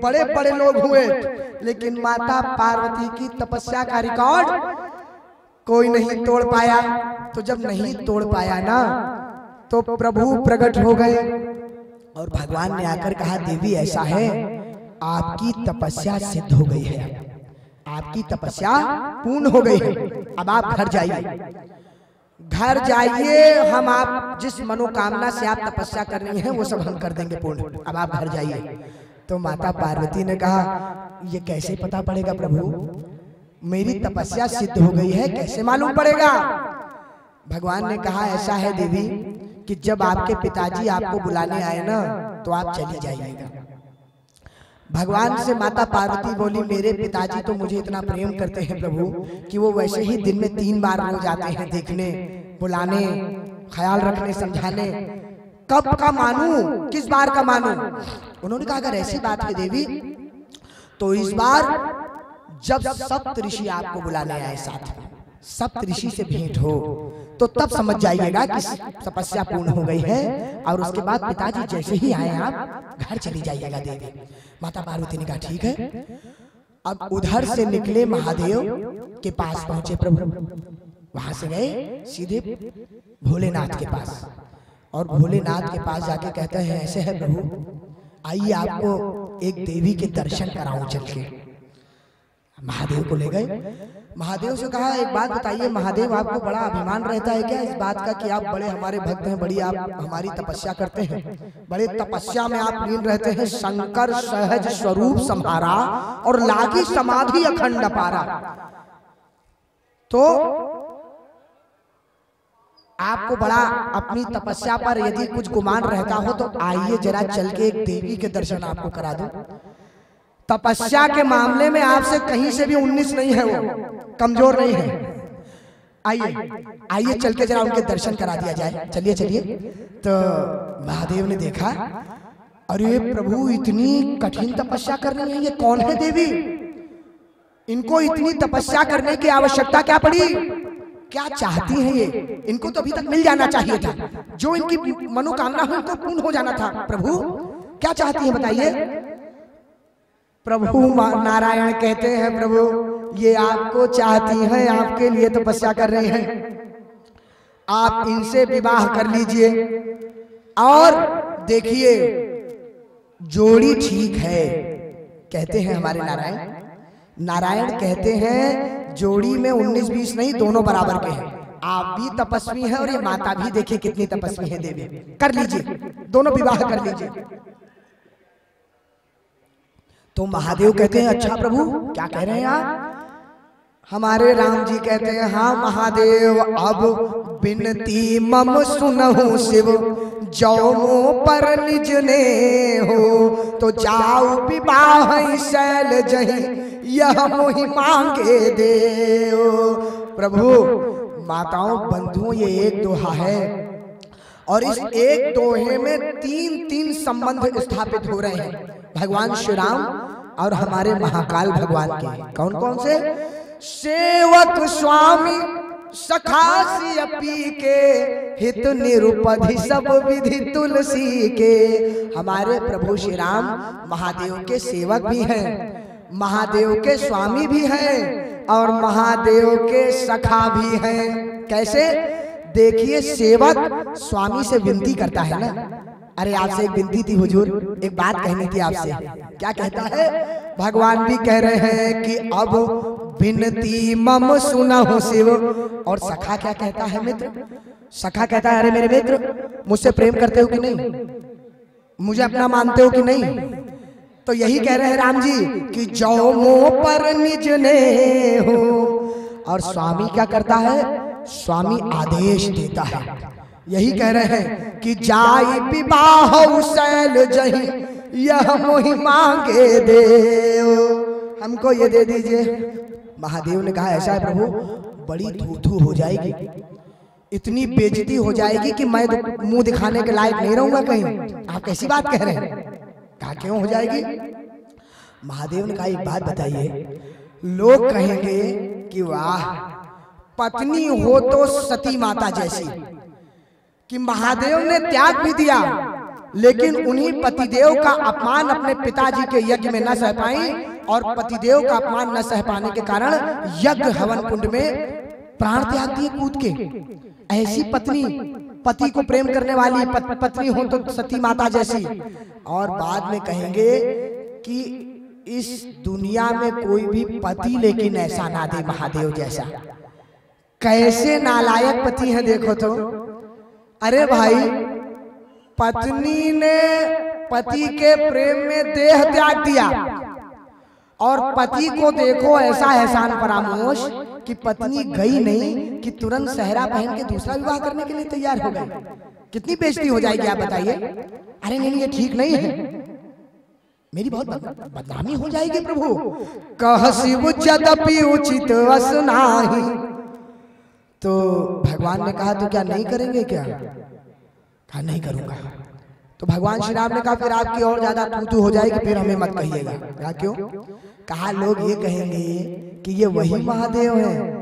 बड़े बड़े लोग हुए, लेकिन माता पार्वती की तपस्या का रिकॉर्ड कोई नहीं तोड़ पाया। तो जब नहीं तोड़ पाया ना, तो प्रभु प्रकट हो गए और भगवान ने आकर कहा, देवी ऐसा है, आपकी तपस्या सिद्ध हो गई है, आपकी तपस्या पूर्ण हो गई है, अब आप घर जाइए, घर जाइए, हम आप जिस मनोकामना से आप तपस्या कर रही हैं वो सब हम कर देंगे पूर्ण, अब आप घर जाइए। तो माता पार्वती ने कहा, ये कैसे पता पड़ेगा प्रभु, मेरी तपस्या सिद्ध हो गई है, कैसे मालूम पड़ेगा? भगवान ने कहा, ऐसा है देवी कि जब आपके पिताजी आपको बुलाने आए ना, तो आप चली जाइएगा। भगवान से माता पार्वती बोली, मेरे पिताजी तो मुझे इतना प्रेम करते हैं प्रभु कि वो वैसे ही दिन में 3 बार रोज आते हैं देखने, बुलाने, ख्याल रखने, समझाने, कब का मानूं, किस बार का मानूं? उन्होंने कहा, अगर ऐसी बात है देवी, तो इस बार जब सप्त ऋषि आपको बुलाने आए साथ में, सप्त ऋषि से भेंट हो, तो तब समझ जाइएगा कि तपस्या पूर्ण हो गई है, और उसके बाद पिताजी जैसे ही आए आप घर चली जाइएगा देवी। माता पार्वती ने कहा, ठीक है। अब उधर से निकले, महादेव के पास पहुंचे प्रभु, वहां से गए सीधे भोलेनाथ के पास, और भोलेनाथ के पास जाके कहते हैं, ऐसे है प्रभु, आइए आपको एक देवी के दर्शन कराऊं चल के। महादेव को ले गए, महादेव से कहा, एक बात बताइए महादेव, आपको बड़ा अभिमान रहता है क्या इस बात का कि आप बड़े हमारे भक्त हैं, बड़ी आप हमारी तपस्या करते हैं, बड़े तपस्या में आप लीन रहते हैं, शंकर सहज स्वरूप संहारा और लागी समाधि अखंड पारा, तो आपको बड़ा अपनी तपस्या पर यदि कुछ गुमान रहता हो तो आइए जरा चल के एक देवी के दर्शन आपको करा दूं। तपस्या के मामले में आपसे कहीं से भी 19 नहीं है, वो कमजोर नहीं है, आइए आइए चल के जरा उनके दर्शन करा दिया जाए, चलिए चलिए। तो महादेव ने देखा, अरे प्रभु इतनी कठिन तपस्या करनी है, ये कौन है देवी, इनको इतनी तपस्या करने की आवश्यकता क्या पड़ी, क्या चाहती हैं ये, इनको तो अभी तक मिल जाना चाहिए था, जो इनकी मनोकामना हो इनको पूर्ण हो जाना था। प्रभु क्या चाहती हैं बताइए? प्रभु नारायण कहते हैं, प्रभु ये आपको चाहती हैं, आपके लिए तपस्या कर रही हैं, आप इनसे विवाह कर लीजिए, और देखिए जोड़ी ठीक है, कहते हैं हमारे नारायण, नारायण कहते हैं जोड़ी में 19-20 नहीं, दोनों बराबर के हैं, आप भी तपस्वी हैं और ये माता भी, देखिए कितनी तपस्वी है देवी, कर लीजिए, दोनों विवाह कर लीजिए। तो महादेव कहते हैं, अच्छा प्रभु क्या कह रहे हैं आप? हमारे राम जी कहते हैं, हाँ महादेव, अब बिनती मम सुनहु शिव, जो मो पर निज ने हो, तो जाओ विवाह शैल जही, यह मोहि मांगे देव। प्रभु माताओं बंधुओं, ये एक दोहा है, और इस एक दोहे में 3 संबंध स्थापित हो रहे हैं, भगवान श्री राम और हमारे महाकाल भगवान के। कौन कौन से? सेवक स्वामी सखासी अपी के, हित निरुपधि सब विधि तुलसी के। हमारे प्रभु श्री राम महादेव के सेवक भी हैं, महादेव के स्वामी भी हैं, और महादेव के सखा भी हैं। कैसे? देखिए, सेवक स्वामी से विनती करता है ना, अरे आपसे एक विनती थी हुजूर, एक बात कहनी थी आपसे। क्या कहता है? भगवान भी कह रहे हैं कि अब विनती मम सुनहु शिव। और सखा क्या कहता है? मित्र। सखा कहता है, अरे मेरे मित्र, मुझसे प्रेम करते हो कि नहीं, मुझे अपना मानते हो कि नहीं? तो यही कह रहे हैं राम जी कि जो मोह पर निज ने हो। और स्वामी क्या करता है? स्वामी आदेश देता है, यही कह रहे हैं कि जाई विवाह शैल जही, यह मोहि मांगे देव। हमको ये दे दीजिए। महादेव ने कहा, ऐसा है प्रभु, बड़ी धू हो जाएगी, इतनी बेइज्जती हो जाएगी कि मैं मुंह दिखाने के लायक नहीं रहूंगा कहीं। आप कैसी बात कह रहे हैं? कहा क्यों हो जाएगी? महादेव ने कहा, एक बात बताइए, लोग कहेंगे कि वाह, पत्नी हो तो सती माता जैसी, कि महादेव ने त्याग भी दिया, लेकिन उन्हीं पतिदेव का अपमान अपने पिताजी के यज्ञ में न सह पाई और पतिदेव का अपमान न सह पाने के कारण यज्ञ हवन कुंड में प्राण त्याग दिए कूद के। ऐसी पत्नी, पति को प्रेम करने वाली पत्नी हो तो सती माता जैसी। और बाद में कहेंगे कि इस दुनिया में कोई भी पति लेकिन ऐसा ना दे महादेव जैसा। कैसे नालायक पति है देखो तो। अरे भाई, पत्नी ने पति के प्रेम में देह त्याग दिया और पति को देखो ऐसा एहसान परामोश कि पत्नी गई नहीं कि तुरंत सहरा पहन के दूसरा विवाह करने के लिए तैयार हो गई। कितनी बेइज्जती हो जाएगी आप बताइए। अरे नहीं, ये ठीक नहीं है, मेरी बहुत बदनामी हो जाएगी प्रभु। कह शिव यद्यपि उचित वस नाही। तो भगवान ने कहा तो क्या नहीं करेंगे क्या? कहा नहीं करूंगा। तो भगवान श्री राम ने कहा फिर आपकी और ज्यादा तू हो जाएगी, फिर हमें मत कहिएगा। क्या क्यों? कहा लोग ये कहेंगे कि ये वही महादेव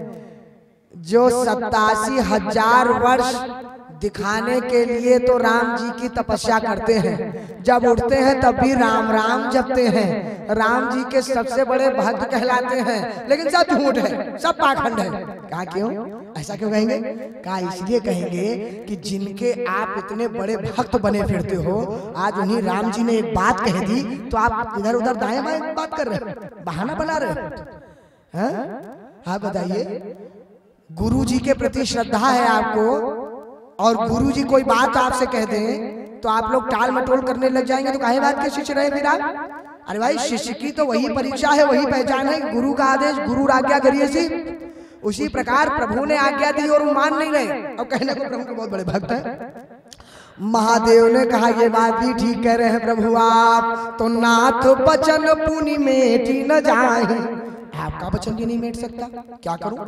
है जो 87,000 वर्ष दिखाने के लिए तो राम जी की तपस्या करते हैं, जब उठते हैं तब भी राम राम जपते हैं, राम जी के सबसे बड़े भक्त कहलाते हैं, लेकिन सब झूठ है, सब पाखंड है। कहा क्यों? ऐसा क्यों कहेंगे? कहा इसलिए कहेंगे कि जिनके आप इतने बड़े भक्त बने फिरते हो, आज उन्हीं राम जी ने एक बात कह दी तो आप इधर उधर दाएं बाएं बात कर रहे हैं, बहाना बना रहे हैं। आप बताइए, गुरु जी के प्रति श्रद्धा है आपको और गुरु जी कोई बात आपसे कह दें तो आप लोग टाल मटोल करने लग जाएंगे, तो काहे बात के शिष्य रहे फिर आप? अरे भाई, शिष्य की तो वही परीक्षा है, वही पहचान है, गुरु का आदेश गुरु आज्ञा करिए सी। उसी प्रकार प्रभु ने आज्ञा दी और वो मान नहीं रहे और कहने को प्रभु के बहुत बड़े भक्त हैं। महादेव ने कहा ये बात भी ठीक कह रहे हैं प्रभु आप, तो नाथ बचन पुनि मेटी न जाए। आपका वचन भी नहीं मेट सकता, क्या करूं?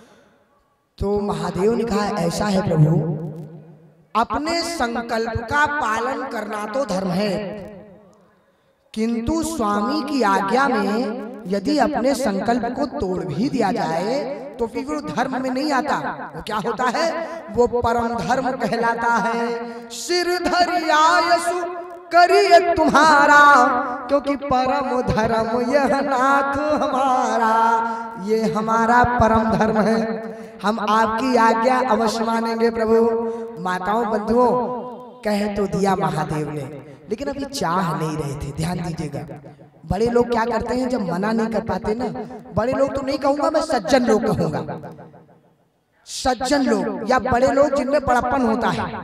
तो महादेव ने कहा ऐसा है प्रभु, अपने संकल्प का पालन करना तो धर्म है, किंतु स्वामी की आज्ञा में यदि अपने संकल्प को तोड़ भी दिया जाए तो फिर वो धर्म में नहीं आता। वो क्या होता है? वो परम धर्म कहलाता है। सिर धरियायसु करिए तुम्हारा, क्योंकि परम धर्म यह नाथ हमारा, ये हमारा परम धर्म है, हम आपकी आज्ञा अवश्य मानेंगे प्रभु। माताओं बंधुओं, कह तो दिया महादेव ने, लेकिन अभी चाह नहीं रहे थे। ध्यान दीजिएगा, बड़े लोग क्या करते हैं जब मना नहीं कर पाते ना, बड़े लोग तो नहीं कहूंगा मैं, सज्जन लोग कहूंगा, सज्जन लोग या बड़े लोग जिनमें बड़प्पन होता है,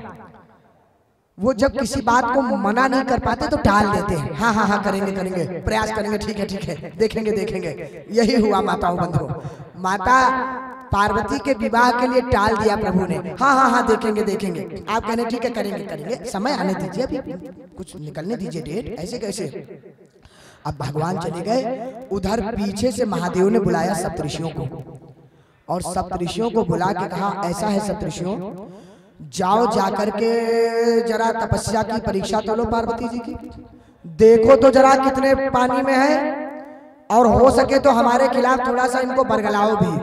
वो जब किसी बात को मना नहीं कर पाते तो टाल देते हैं। हाँ हाँ हाँ करेंगे करेंगे, प्रयास करेंगे, ठीक है देखेंगे देखेंगे। यही हुआ माताओं बंधुओं, माता पार्वती के विवाह के लिए टाल दिया प्रभु ने। हाँ हाँ हाँ देखेंगे देखेंगे, आप कहने ठीक है करेंगे करेंगे, समय आने दीजिए, अभी कुछ निकलने दीजिए डेट, ऐसे कैसे। अब भगवान चले गए, उधर पीछे से महादेव ने बुलाया सप्तऋषियों को और सप्तऋषियों को बुला के कहा ऐसा है सप्तऋषियों, जाओ जाकर के जरा तपस्या की परीक्षा तो लो पार्वती जी की, देखो तो जरा कितने पानी में है, और हो सके तो हमारे खिलाफ थोड़ा सा इनको बरगलाओ भी,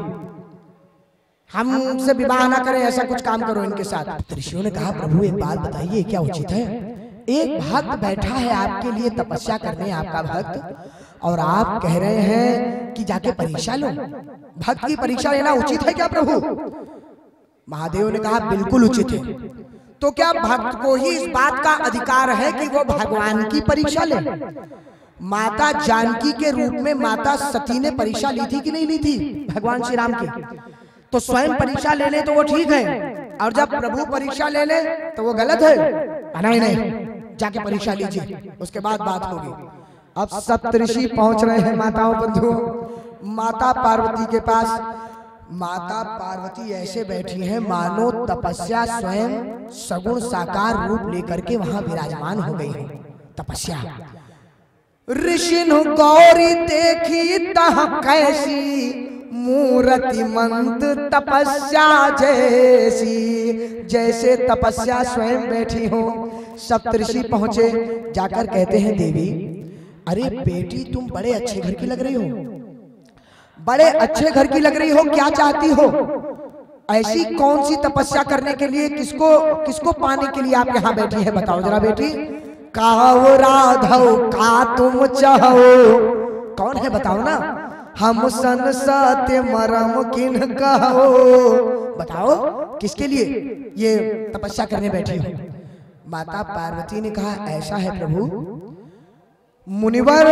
हमसे विवाह ना करें, ऐसा कुछ काम करो इनके साथ। ऋषियों ने कहा प्रभु एक बात बताइए, क्या उचित है? एक भक्त बैठा है आपके लिए तपस्या करने, आपका भक्त, और आप कह रहे हैं कि जाके परीक्षा लो। भक्त की परीक्षा लेना उचित है क्या प्रभु? महादेव ने कहा बिल्कुल उचित है। तो क्या भक्त को ही इस बात का अधिकार है कि वो भगवान की परीक्षा ले? माता जानकी के रूप में माता सती ने परीक्षा ली थी कि नहीं ली थी भगवान श्री राम की? तो स्वयं परीक्षा ले ले तो वो ठीक है, और जब प्रभु परीक्षा ले ले तो वो गलत है? नहीं, जाके परीक्षा लीजिए, उसके बाद बात होगी। अब सप्तऋषि पहुंच रहे हैं माताओं बंधुओं माता पार्वती के पास। माता पार्वती ऐसे बैठी हैं मानो तपस्या स्वयं सगुण साकार रूप लेकर के वहां विराजमान हो गई है। तपस्या ऋषिनु गौरी देखी तह कैसी, मूर्ति मंद तपस्या जैसी। जैसे तपस्या स्वयं बैठी हो, सप्तऋषि पहुंचे, जाकर कहते हैं देवी अरे बेटी तुम बड़े अच्छे घर की लग रही हो, बड़े अच्छे घर की लग रही हो, क्या चाहती हो? ऐसी कौन सी तपस्या करने के लिए, किसको पाने के लिए आप यहाँ बैठी है, बताओ जरा बेटी। काओ राधव का तुम चाहो। कौन है बताओ ना। हम सन सत्य मरम किन कहो। बताओ किसके लिए ये तपस्या करने बैठी हो। माता पार्वती ने कहा ऐसा है प्रभु, मुनिवर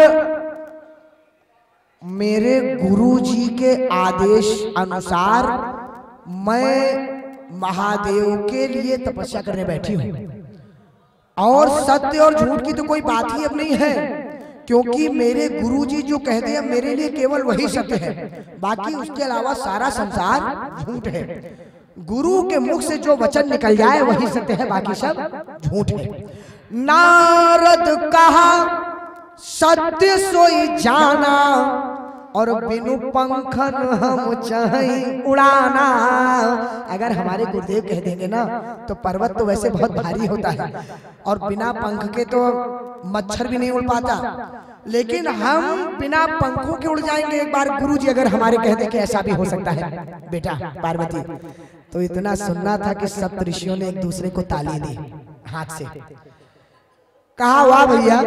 मेरे गुरु जी के आदेश अनुसार मैं महादेव के लिए तपस्या करने बैठी हूं, और सत्य और झूठ की तो कोई बात ही अब नहीं है, क्योंकि मेरे गुरु जी जो कहते हैं मेरे लिए केवल वही सत्य है, बाकी उसके अलावा सारा संसार झूठ है। गुरु के मुख से जो वचन निकल जाए वही सत्य है, बाकी सब झूठ है। नारद कहा सत्य सोई जाना, और बिनु पंखन हम चाहें उड़ाना। अगर हमारे गुरुदेव कह देंगे ना तो पर्वत तो वैसे बहुत भारी होता है, और बिना पंख के तो मच्छर भी नहीं उड़ पाता, लेकिन हम बिना पंखों के उड़ जाएंगे एक बार गुरु जी अगर हमारे कह दे कि ऐसा भी हो सकता है बेटा पार्वती। तो इतना सुनना था कि सप्त ऋषियों ने एक दूसरे को ताली दी हाथ से। कहा वाह भैया,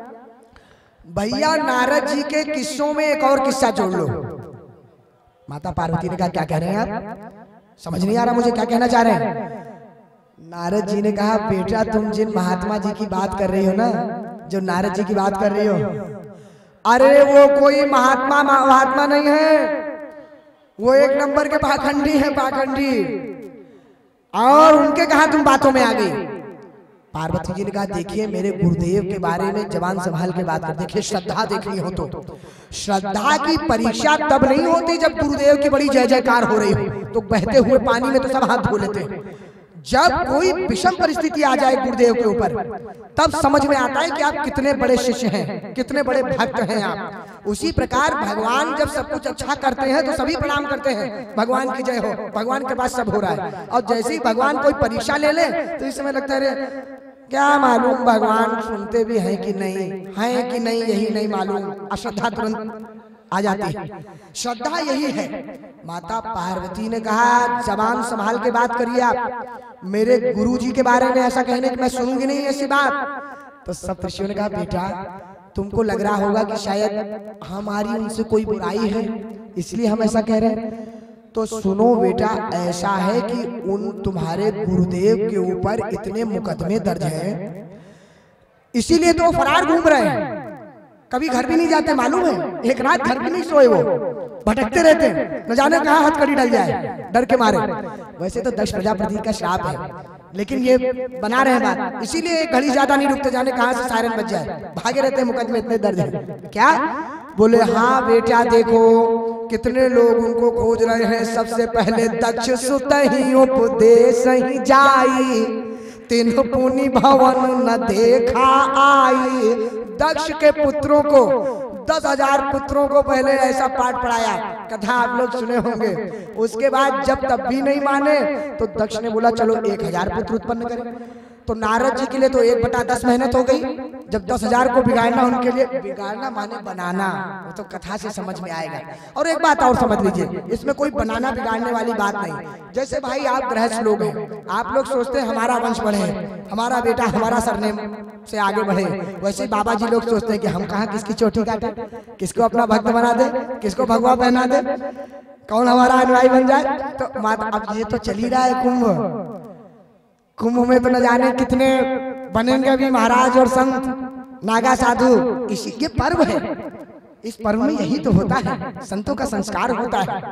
भैया नारद जी के किस्सों में एक और किस्सा जोड़ लो। माता पार्वती ने कहा क्या कह रहे हैं आप, समझ नहीं आ रहा मुझे क्या कहना चाह रहे हैं। नारद जी ने कहा बेटा तुम जिन महात्मा जी की बात कर रही हो ना, जो नारद जी की बात कर रही हो, अरे वो कोई महात्मा नहीं है, वो एक नंबर के पाखंडी है, पाखंडी। और उनके कहा तुम बातों में आ गई। पार्वती जी ने कहा देखिए मेरे गुरुदेव के बारे में जवान संभाल के बात कर, देखिए श्रद्धा देखनी हो तो श्रद्धा की परीक्षा तब नहीं होती जब गुरुदेव की बड़ी जय जयकार हो रही हो, तो बहते हुए पानी में तो सब हाथ धो लेते हैं। जब कोई विषम परिस्थिति आ जाए गुरुदेव के ऊपर, तब समझ में आता है कि आप कितने बड़े शिष्य हैं, कितने बड़े भक्त हैं आप। उसी प्रकार भगवान जब सब कुछ अच्छा करते हैं तो सभी प्रणाम करते हैं, भगवान की जय हो, भगवान के पास सब हो रहा है। और जैसे ही भगवान कोई परीक्षा ले ले तो इस समय लगता है क्या मालूम भगवान सुनते भी हैं कि नहीं, हैं कि नहीं यही नहीं मालूम, अश्रद्धा तुरंत आ जाती है। श्रद्धा यही है। माता पार्वती ने कहा जबान संभाल के बात करिए आप, मेरे गुरुजी के बारे में ऐसा कहने की मैं सुनूंगी नहीं ऐसी बात। तो सब ऋषियों ने कहा बेटा तुमको लग रहा होगा कि शायद हमारी उनसे कोई बुराई है इसलिए हम ऐसा कह रहे हैं, तो सुनो बेटा ऐसा है कि उन तुम्हारे गुरुदेव के ऊपर इतने मुकदमे दर्ज हैं, इसीलिए तो वो फरार घूम रहे हैं, कभी घर भी नहीं जाते मालूम है, एक रात घर भी नहीं सोए, वो भटकते रहते हैं, न जाने कहाँ हथकड़ी डल जाए डर के मारे। वैसे तो दक्ष प्रजापति का श्राप है, लेकिन ये बना रहे बात, इसीलिए घड़ी ज्यादा नहीं रुकते, जाने कहाँ से सायरन बज जाए, भागे रहते हैं, मुकदमे इतने दर्ज है। क्या बोले हाँ बेटा देखो कितने लोग उनको खोज रहे हैं। सबसे पहले दक्ष सुत ही उपदेश ही जाई, तीन पुनि भवन न देखा आई। दक्ष के पुत्रों को 10,000 पुत्रों को पहले ऐसा पाठ पढ़ाया, कथा आप लोग सुने होंगे। उसके बाद जब तब भी नहीं माने तो दक्ष ने बोला चलो 1,000 पुत्र उत्पन्न करें। तो नारद जी के लिए तो 1/10 मेहनत हो गई, जब 10,000 को बिगाड़ना उनके लिए, बिगाड़ना माने बनाना, वो तो कथा से समझ में आएगा। और एक बात और समझ लीजिए, इसमें कोई बनाना बिगाड़ने वाली बात नहीं। जैसे भाई आप गृहस्थ लोग हैं, आप लोग सोचते हैं हमारा वंश बढ़े, हमारा बेटा हमारा सरनेम से आगे बढ़े, वैसे बाबा जी लोग सोचते हैं कि हम कहाँ किसकी चोटी काटे, किसको अपना भक्त बना दे, किसको भगवा पहना दे, कौन हमारा अनुयायी बन जाए। तो माता अब ये तो चल ही रहा है कुंभ में तो न जाने कितने बनेंगे अभी महाराज और संत नागा साधु। इसी ये पर्व है, इस पर्व में यही तो होता है, संतों का संस्कार होता है।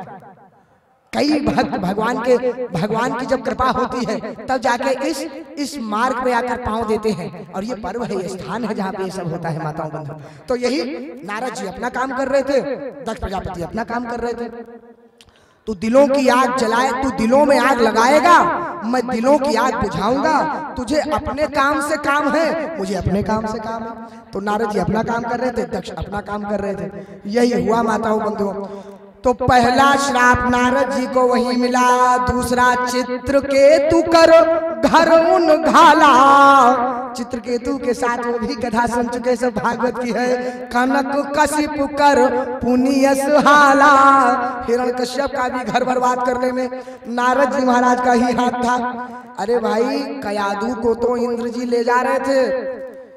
कई भक्त भगवान की जब कृपा होती है तब जाके इस मार्ग पे आकर पांव देते हैं, और ये पर्व है, ये स्थान है जहाँ पे ये सब होता है माताओं बंधु। तो यही नारद जी अपना काम कर रहे थे, दक्ष प्रजापति अपना काम कर रहे थे। तू दिलों की आग जलाए, तू दिलों में आग लगाएगा, मैं दिलों की आग बुझाऊंगा। तुझे अपने काम से काम है, मुझे अपने काम से काम है। तो नारद जी अपना काम कर रहे थे, दक्ष अपना काम कर रहे थे। यही हुआ माताओं बंधुओं। तो पहला श्राप नारद जी को वही मिला, दूसरा चित्रकेतु कर घर उन घाला। चित्रकेतु के साथ वो भी कथा सुन चुके, सब भागवत की है। कनक कशिप कर पुनियस हाला, हिरण्यकश्यप का भी घर बर्बाद करने में नारद जी महाराज का ही हाथ था। अरे भाई कयादू को तो इंद्र जी ले जा रहे थे,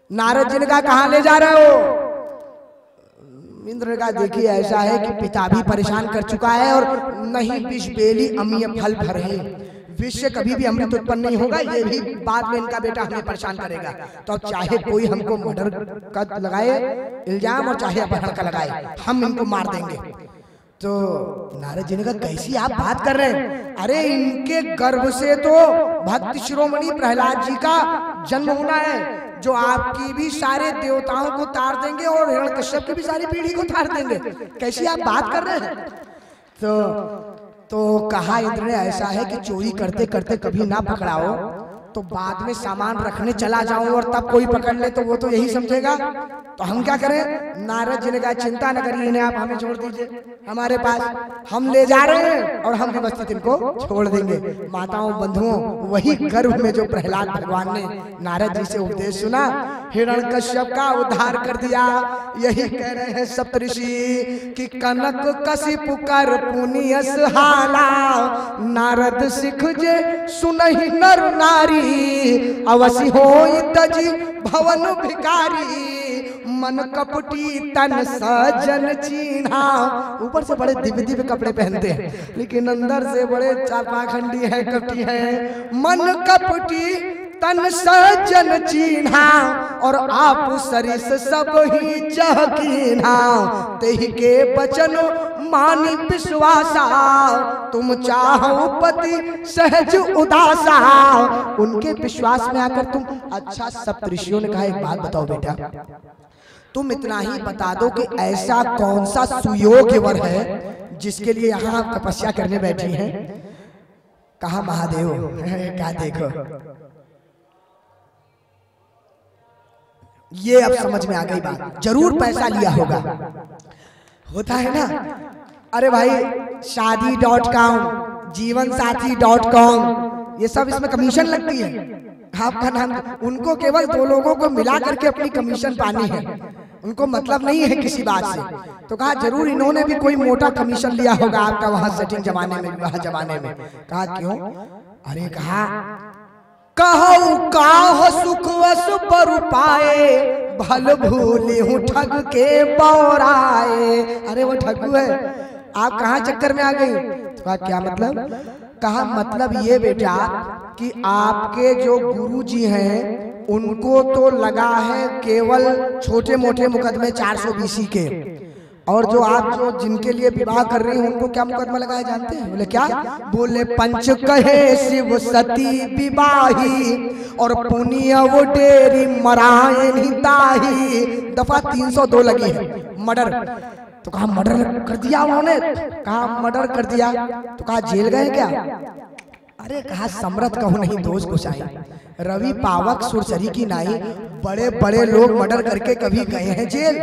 नारद जी ने कहा कहां ले जा रहे हो? इंद्र ने कहा देखिए ऐसा है कि पिता भी परेशान कर चुका है और नहीं विष बेली अमीय फल भरे, विष से कभी भी अमृत उत्पन्न नहीं होगा, ये भी बाद में इनका बेटा हमें परेशान करेगा, तो अब चाहे कोई हमको मर्डर का लगाए इल्जाम और चाहे अपहरण का लगाए, हम इनको मार देंगे। तो नारद जी ने कहा कैसी आप बात कर रहे हैं? अरे इनके गर्भ से तो भक्त शिरोमणि प्रहलाद जी का जन्म होना है, जो आपकी भी सारे देवताओं को तार देंगे और हिरण्यकश्यप की भी सारी पीढ़ी को तार देंगे, कैसी आप बात कर रहे हैं? तो कहा इंद्र ने ऐसा है कि चोरी करते करते कभी ना पकड़ाओ तो बाद में सामान रखने चला जाऊं और तब कोई पकड़ ले तो वो तो यही समझेगा, तो हम क्या करें? नारद जी ने कहा चिंता न करिए, इन्हें आप हमें छोड़ दीजिए हमारे पास, हम ले जा रहे हैं और हम व्यवस्थित इनको छोड़ देंगे। माताओं बंधुओं, वही गर्भ में जो प्रहलाद भगवान ने नारद जी से उपदेश सुना, हिरण्यकश्यप का उद्धार कर दिया। यही कह रहे हैं सप्तऋषि कि कनक कशिप कर पुनियस हाला, नारद सिख जे सुनहि नर नारी, अवसि होई तजी भवन भिकारी, मन कपटी तन सजन चीन्हा। ऊपर से बड़े दिव्य दिव्य कपड़े पहनते हैं लेकिन अंदर से बड़े चापाखंडी है, कपटी है। मन कपटी तन सजन चीन्हा, और आप सरिस सब ही चहकीन्हा, तेहि के बचन मानी विश्वासा, तुम चाहो पति सहज उदासा। उनके विश्वास में आकर तुम, अच्छा सप्तऋषियों ने कहा एक बात बताओ बेटा, तुम इतना ही बता दो कि ऐसा कौन सा सुयोग्य वर है जिसके लिए यहाँ तपस्या करने बैठी हैं? कहा महादेव। क्या देखो, ये अब समझ में आ गई बात, जरूर पैसा लिया होगा, होता है ना। अरे भाई शादी.com, जीवनसाथी.com, ये सब इसमें कमीशन लगती है, आपका नाम, उनको केवल दो लोगों को मिला करके अपनी कमीशन पानी है, उनको मतलब नहीं है किसी बात से। तो कहा जरूर इन्होंने भी कोई मोटा कमीशन लिया होगा आपका वहां सेटिंग जमाने में, विवाह जमाने में। कहा क्यों? अरे कहा कहू काह सुख वस पर पाए, भल भूले हूँ ठग के बौराए। अरे वो ठगू है, आप कहाँ चक्कर में आ गई? तो कहा क्या मतलब? कहा मतलब ये बेटा कि आपके जो गुरुजी हैं उनको तो लगा है केवल छोटे मोटे मुकदमे 420 के, और जो आप जो जिनके लिए विवाह कर रही हैं उनको क्या मुकदमा लगा है जानते हैं? बोले क्या? बोले पंच कहे शिव सती विवाही, और पुनिया वो डेरी मरायन ही ताही। दफा 302 लगी है, मर्डर। तो कहा मर्डर कर दिया उन्होंने? कहा मर्डर कर दिया। तो कहा जेल गए क्या? अरे कहा समरथ कहूँ नहीं दोष घुसाई, रवि पावक सुरसरी की नाई, बड़े बड़े लोग मर्डर करके कभी गए हैं जेल?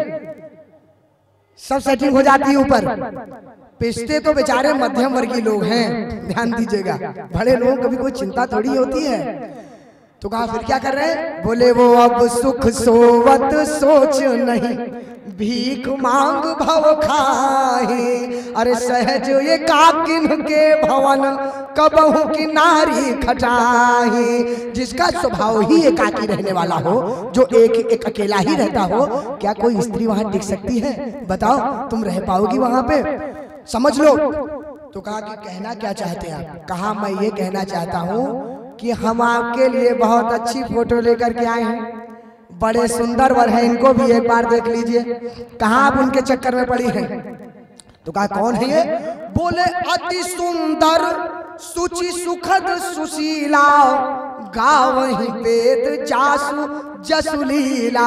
सब सेटिंग हो जाती है ऊपर, पिछते तो बेचारे मध्यम वर्गीय लोग हैं, ध्यान दीजिएगा, बड़े लोग कभी कोई चिंता थोड़ी होती है। तो कहा फिर क्या कर रहे हैं? बोले वो अब सुख सोवत सोच नहीं, भीख मांग भव खाही, अरे सहज ये काकिन के भवन, कबहू की नारी खटाही। जिसका स्वभाव ही एकाकी रहने वाला हो, जो एक अकेला ही रहता हो, क्या कोई स्त्री वहां टिक सकती है? बताओ, तुम रह पाओगी वहां पे? समझ लो। तो कहा कि कहना क्या चाहते हैं आप? कहा मैं ये कहना चाहता हूँ कि हम आपके लिए बहुत अच्छी फोटो लेकर के आए हैं, बड़े सुंदर वर हैं, इनको भी एक बार देख लीजिए। कहाँ आप उनके चक्कर में पड़ी हैं? तो कहा कौन है ये? बोले अति सुंदर सुचि सुखद सुशीला, गावहि वेद जासु जसुलीला,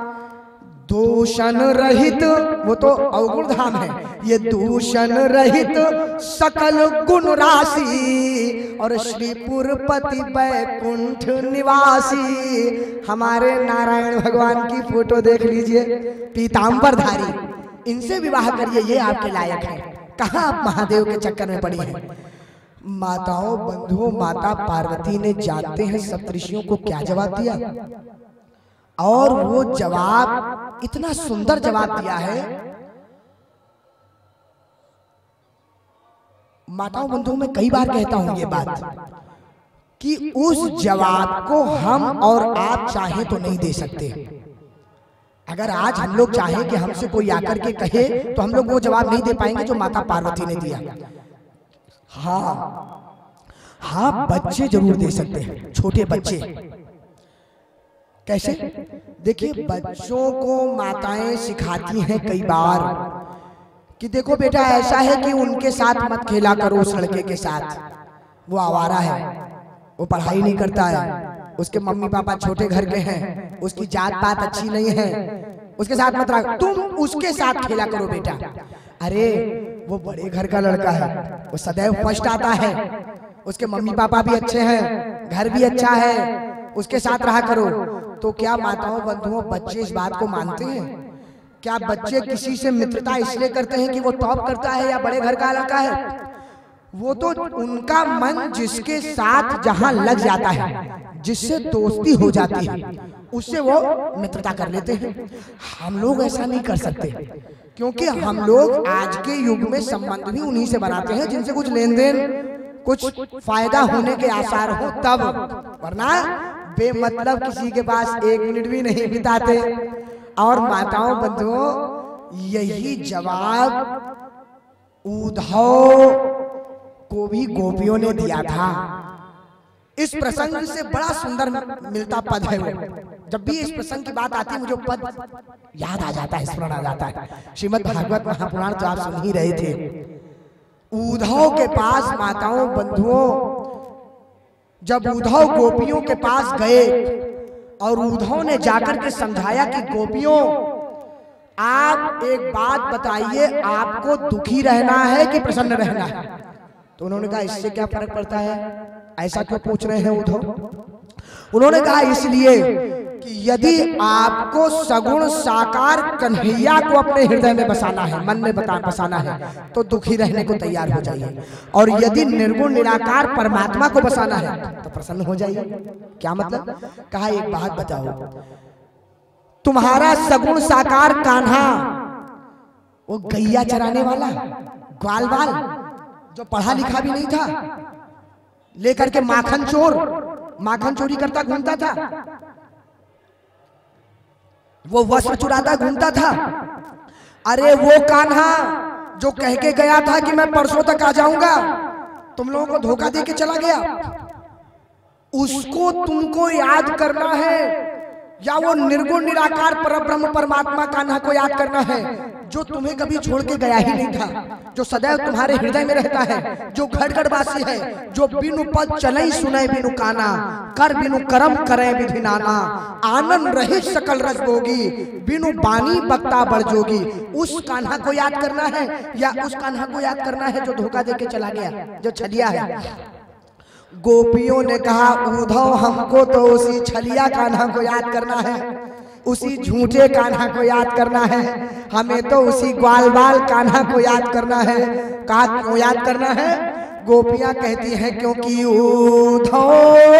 दूषण रहित, वो तो अवगुण धाम है, ये दूषण रहित सकल गुण राशि, और श्रीपुर पति बैकुंठ निवासी। हमारे नारायण भगवान की फोटो देख लीजिए, पीतांबरधारी, इनसे विवाह करिए, ये आपके लायक है। कहाँ आप महादेव के चक्कर में पड़ी हैं? माताओं बंधुओं, माता पार्वती ने जानते हैं सप्तऋषियों को क्या जवाब दिया, और वो जवाब इतना सुंदर जवाब दिया है। माताओं बंधुओं, मैं कई बार कहता हूं ये बात कि उस जवाब को हम और आप चाहे तो नहीं दे सकते। अगर आज हम लोग चाहें कि हमसे कोई आकर के कहे तो हम लोग वो जवाब नहीं दे पाएंगे जो माता पार्वती ने दिया। हाँ हाँ, बच्चे जरूर दे सकते हैं, छोटे बच्चे। कैसे? देखिए, बच्चों को माताएं सिखाती हैं कई बार कि देखो बेटा, ऐसा है कि उनके साथ मत खेला करो, उस लड़के के साथ, वो आवारा है, वो पढ़ाई नहीं करता है, उसके मम्मी पापा छोटे घर के हैं, उसकी जात पात अच्छी नहीं है, उसके साथ मत रहो, तुम उसके साथ खेला करो बेटा। अरे वो बड़े घर का लड़का है, वो सदैव फर्स्ट आता है, उसके मम्मी पापा भी अच्छे हैं, घर भी अच्छा है, उसके साथ रहा करो। तो क्या माताओं बंधुओं बच्चे इस बात को मानते हैं? क्या बच्चे किसी से मित्रता इसलिए करते हैं कि वो टॉप करता है या बड़े घर का लड़का है? वो तो उनका मन जिसके साथ जहां लग जाता है, जिससे दोस्ती हो जाती है, उससे वो मित्रता कर लेते हैं। हम लोग ऐसा नहीं कर सकते, क्योंकि हम लोग आज के युग में संबंध भी उन्हीं से बनाते हैं जिनसे कुछ लेन देन, कुछ फायदा होने के आसार हो तब, वरना बेमतलब किसी के पास 1 मिनट भी नहीं बिताते। और माताओं बंधुओं, यही जवाब उद्धव को भी गोपियों ने दिया था। इस प्रसंग से बड़ा सुंदर मिलता पद है वो। जब भी इस प्रसंग की बात आती है मुझे पद याद आ जाता है, स्मरण आ जाता है। श्रीमद् भागवत महापुराण तो आप सुन ही रहे थे। उद्धव के पास माताओं बंधुओं, जब उद्धव गोपियों के पास गए और उद्धव ने जाकर के समझाया कि गोपियों, आप एक बात बताइए, आपको दुखी रहना है कि प्रसन्न रहना है? तो उन्होंने कहा इससे क्या फर्क पड़ता है, ऐसा क्यों पूछ रहे हैं उद्धव? उन्होंने कहा इसलिए कि यदि आपको सगुण साकार कन्हैया को अपने हृदय में बसाना है, मन में बसाना है, तो दुखी रहने को तैयार हो जाइए, और यदि निर्गुण निराकार परमात्मा को बसाना है तो प्रसन्न हो जाइए। क्या मतलब? कहा एक बात बताओ, तुम्हारा सगुण साकार कान्हा, वो गैया चराने वाला ग्वाल बाल जो पढ़ा लिखा भी नहीं था, लेकर के माखन चोर, माखन चोरी करता घूमता था, वो वस्त्र चुराता घूमता था। अरे वो कान्हा जो कह के गया था कि मैं परसों तक आ जाऊंगा, तुम लोगों को धोखा दे के चला गया, उसको तुमको याद करना है, या वो निर्गुण निराकार परब्रह्म परमात्मा कान्हा को याद करना है, जो तुम्हें कभी छोड़ के गया ही नहीं था, जो सदैव तुम्हारे हृदय में रहता है, जो घड़घड़वासी है, जो बिनु पद चलई सुनय बिनु काना, कर बिनु करम करे विधि नाना, आनंद रहित सकल रस भोगी, बिनु बानी बक्ता बड़ जोगी। उस कान्हा को याद करना है या उस कान्हा को याद करना है जो धोखा दे के चला गया, जो छलिया है? गोपियों ने कहा उद्धव, हमको तो उसी छलिया कान्हा को याद करना है, उसी झूठे कान्हा को याद करना है, हमें तो उसी ग्वाल बाल कान्हा को याद करना है। कहा क्यों याद करना है? गोपियां कहती हैं क्योंकि उद्धव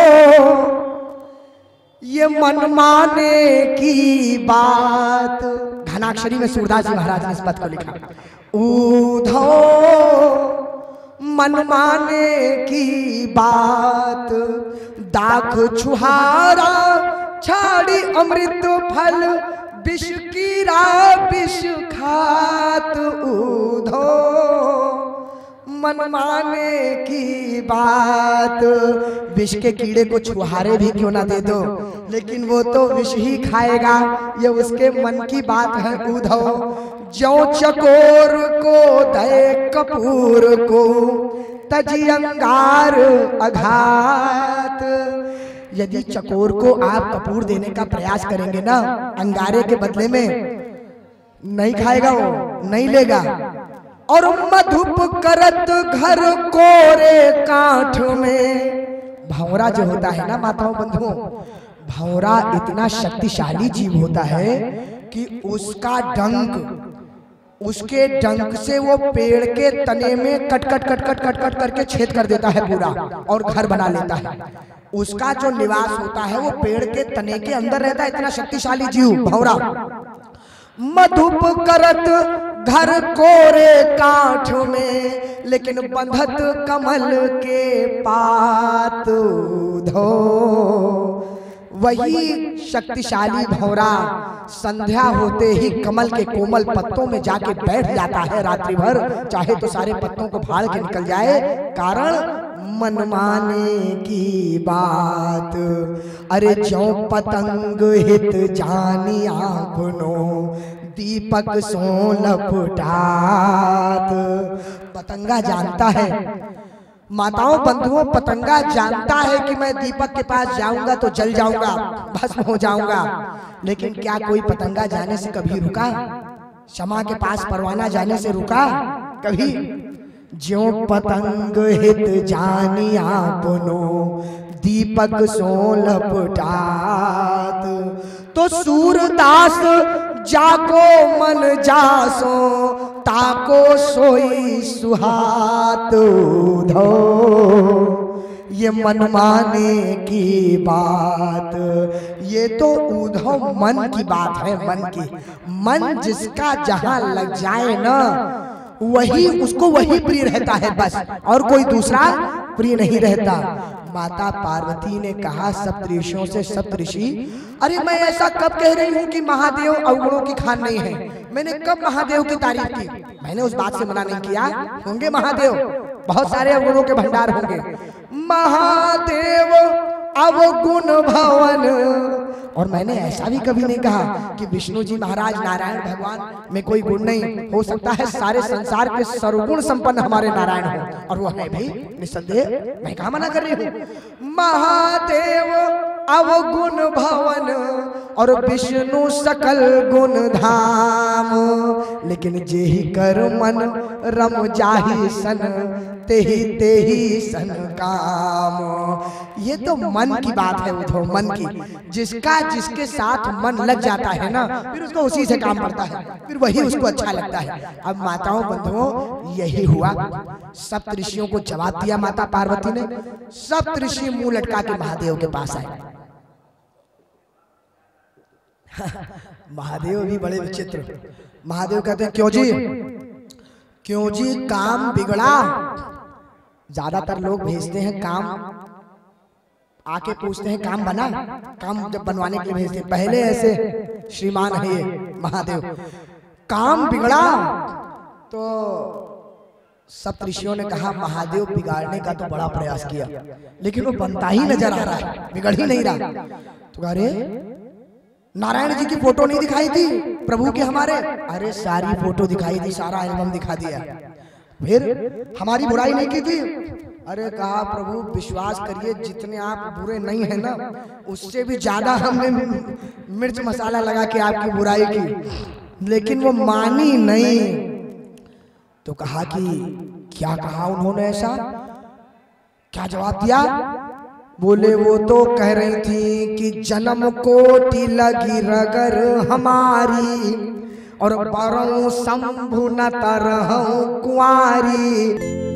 ये मन माने की बात, घनाक्षरी में सूरदास जी महाराज ने इस पद को लिखा, उद्धव मन माने की बात, दाख छुहारा छाड़ी अमृत फल, विष कीरा विष खात, उद्धव मन माने की बात। विष के कीड़े को छुहारे भी क्यों ना दे दो, लेकिन वो तो विष ही खाएगा, ये उसके मन की बात है उद्धव। ज्यों चकोर को दे कपूर को, तजी अंगार अघात। यदि चकोर को आप कपूर देने का प्रयास करेंगे ना, अंगारे के बदले में, नहीं खाएगा वो, नहीं लेगा। और मधुप करत घर कोरे काठ में, भंवरा जो होता है ना माताओं बंधुओं, भंवरा इतना शक्तिशाली जीव होता है कि उसका डंक, उसके डंक से वो पेड़ के तने में cut cut cut cut cut cut करके छेद कर देता है पूरा, और घर बना लेता है। उसका जो निवास होता है वो पेड़ के तने के अंदर रहता है, इतना शक्तिशाली जीव भंवरा। मधुप करत घर कोरे काठ में, लेकिन बंधत कमल के पात, उद्धव वही शक्तिशाली भौरा संध्या होते ही कमल के कोमल पत्तों में जाके बैठ जाता है रात्रि भर, चाहे तो सारे पत्तों को फाड़ के निकल जाए, कारण मनमाने की बात। अरे जो पतंग हित जानी आपनो, दीपक सो लपटात। पतंगा जानता है, माताओं बंधुओं, पतंगा जानता है कि मैं दीपक के पास जाऊंगा तो जल जाऊंगा, भस्म हो जाऊंगा, लेकिन क्या कोई पतंगा जाने से कभी रुका? शमा के पास परवाना जाने से रुका कभी? ज्यों पतंग हित जानी आपनो, दीपक सो लपटात। तो सूरदास जाको मन जासो, ताको सोई सुहात धो। ये मनमाने की बात, ये तो उद्धव मन की बात है, मन की। मन जिसका जहां लग जाए ना, वही उसको वही प्रिय रहता है बस, और कोई दूसरा प्रिय नहीं रहता। माता पार्वती ने कहा सप्तऋषियों से, सप्तऋषि अरे मैं ऐसा कब कह रही हूँ कि महादेव अवगुणों की खान नहीं है? मैंने कब महादेव की तारीफ की? मैंने उस बात से मना नहीं किया, होंगे महादेव, बहुत सारे अवगुणों के भंडार होंगे। महादेव अवगुण भवन। और मैंने ऐसा भी कभी नहीं कहा कि विष्णु जी महाराज, नारायण भगवान में कोई गुण नहीं। हो सकता है सारे संसार के सर्वगुण संपन्न हमारे नारायण हो, और वो है भी निसंदेह, मैं कहाँ मना कर रही हूँ। महादेव अवगुण भवन और विष्णु सकल गुण धाम, लेकिन जेहि कर मन रम जाहि सन, तेहि तेहि सन काम। ये तो मन की बात है उद्धव, मन की। जिसका जिसके साथ मन लग जाता है ना, फिर उसको उसी से काम पड़ता है, फिर वही उसको अच्छा लगता है। अब माताओं बंधुओं यही हुआ, सप्तऋषियों को जवाब दिया माता पार्वती ने। सप्तऋषि मुंह लटका के महादेव के पास आए। महादेव भी बड़े विचित्र। महादेव कहते हैं क्यों जी, क्यों जी काम बिगड़ा? ज्यादातर लोग भेजते हैं काम, आके पूछते हैं काम बना, काम जब बनवाने के लिए भेजते हैं। पहले ऐसे श्रीमान है ये महादेव, काम बिगड़ा। तो सप्तऋषियों ने कहा महादेव बिगाड़ने का तो बड़ा प्रयास किया, लेकिन वो बनता ही नजर आ रहा है, बिगड़ ही नहीं रहा। तो अरे नारायण जी की फोटो नहीं दिखाई थी प्रभु के हमारे? अरे सारी फोटो दिखाई थी, सारा एल्बम दिखा दिया। फिर हमारी बुराई नहीं की थी? अरे कहा प्रभु विश्वास करिए, जितने आप बुरे नहीं है ना, उससे भी ज्यादा हमने मिर्च मसाला लगा के आपकी बुराई की, लेकिन वो मानी नहीं। तो कहा कि क्या कहा उन्होंने? ऐसा क्या जवाब दिया? बोले वो तो कह रही थी कि जन्म कोटि लगी रगर हमारी, और बरऊं शंभु न तरहूं कुंवारी।